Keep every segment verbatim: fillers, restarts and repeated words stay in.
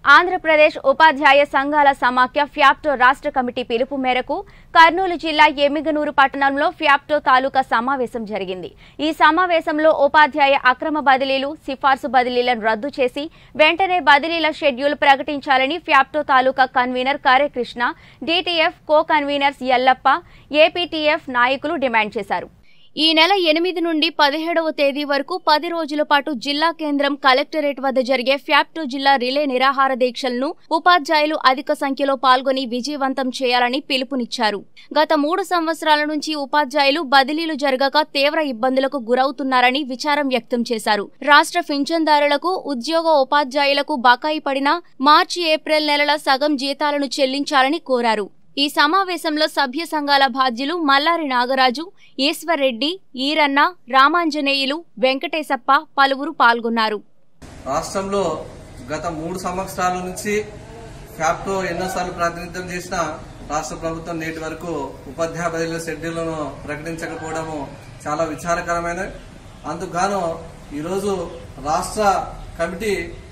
ఆంధ్రప్రదేశ్ ఉపాధ్యాయ సంఘాల సమాఖ్య ఫ్యాప్టో రాష్ట్ర కమిటీ పిలుపు మేరకు కర్నూలు జిల్లా ఎమ్మిగనూరు పట్టణంలో ఫ్యాప్టో తాలూకా సమావేశం జరిగింది। ఈ సమావేశంలో ఉపాధ్యాయ అక్రమ బదిలీలు, సిఫార్సు బదిలీలను రద్దు చేసి వెంటనే బదిలీల షెడ్యూల్ ప్రకటించాలని FAPTO taluka convener Karekrishna, DTF co conveners Yallappa, APTF నాయకులు డిమాండ్ చేశారు। ఈ నెల ఎనిమిది నుండి పదిహేడవ తేదీ వరకు పది రోజుల పాటు జిల్లా కేంద్రం కలెక్టరేట్ వద్ద జరిగే ఫ్యాప్టో జిల్లా రిలే నిరాహార దీక్షలను ఉపాధ్యాయులు అధిక సంఖ్యలో పాల్గొని విజయవంతం చేయాలని పిలుపునిచ్చారు। గత మూడు సంవత్సరాల నుంచి ఉపాధ్యాయులు బదిలీలు జరగక తీవ్ర ఇబ్బందులకు గురవుతున్నారని విచారం వ్యక్తం చేశారు। రాష్ట్ర పింఛన్దారులకు, ఉద్యోగ ఉపాధ్యాయులకు బకాయి పడిన మార్చి, ఏప్రిల్ నెలల సగం జీతాలను చెల్లించాలని కోరారు। ఈ సమావేశంలో సభ్య సంఘాల బాధ్యులు మల్లారి నాగరాజు, ఈశ్వర్ రెడ్డి, ఈరన్న, రామాంజనేయులు, వెంకటేశప్ప పలువురు పాల్గొన్నారు। రాష్ట్రంలో గత మూడు సంవత్సరాల నుంచి ఫ్యాప్టో ఎన్నోసార్లు ప్రాతినిధ్యం చేసిన రాష్ట్ర ప్రభుత్వం నేటి వరకు ఉపాధ్యాయ బదిలీల షెడ్యూళ్లను ప్రకటించకపోవడము చాలా విచారకరమైన। అందుకు ఈరోజు రాష్ట్ర కమిటీ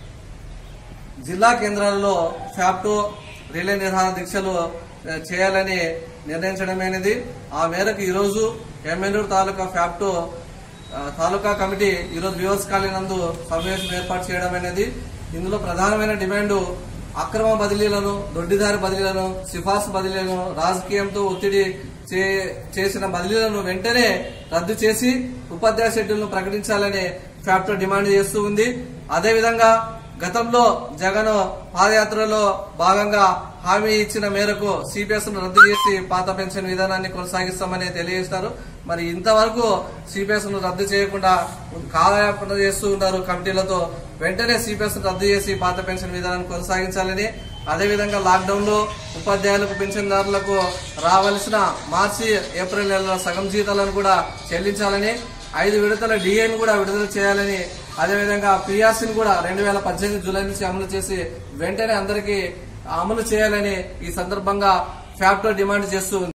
జిల్లా కేంద్రాలలో ఫ్యాప్టో రిలే నిరాహార దీక్షలు చేయాలని నిర్ణయించడమైనది। ఆ మేరకు ఈరోజు ఎమ్మెల్యూరు తాలూకా ఫ్యాప్టో తాలూకా కమిటీ ఈరోజు వ్యూవర్స్ కాలనీ నందు సమావేశం ఏర్పాటు చేయడమైనది। ఇందులో ప్రధానమైన డిమాండ్ అక్రమ బదిలీలను, దొడ్డిదారి బదిలీలను, సిఫార్సు బదిలీలను, రాజకీయంతో ఒత్తిడి చేసిన బదిలీలను వెంటనే రద్దు చేసి ఉపాధ్యాయ షెడ్యూల్ను ప్రకటించాలని ఫ్యాప్టో డిమాండ్ చేస్తూ ఉంది। అదేవిధంగా గతంలో జగన్ పాదయాత్రలో భాగంగా హామీ ఇచ్చిన మేరకు సిపిఎస్ ను రద్దు చేసి పాత పెన్షన్ విధానాన్ని కొనసాగిస్తామని తెలియజేస్తారు। మరి ఇంతవరకు సిపిఎస్ ను రద్దు చేయకుండా కాలయాపన చేస్తూ ఉన్నారు కమిటీలతో। వెంటనే సిపిఎస్ ను రద్దు చేసి పాత పెన్షన్ విధానాన్ని కొనసాగించాలని, అదేవిధంగా లాక్డౌన్ లో ఉపాధ్యాయులకు, పెన్షన్దారులకు రావాల్సిన మార్చి, ఏప్రిల్ నెలల సగం జీతాలను కూడా చెల్లించాలని, ఐదు విడతల డిఏను కూడా విడుదల చేయాలని, అదేవిధంగా పిఆర్సీని కూడా రెండు వేల పద్దెనిమిది జూలై నుంచి అమలు చేసి వెంటనే అందరికీ అమలు చేయాలని ఈ సందర్భంగా ఫ్యాప్టో డిమాండ్ చేస్తూ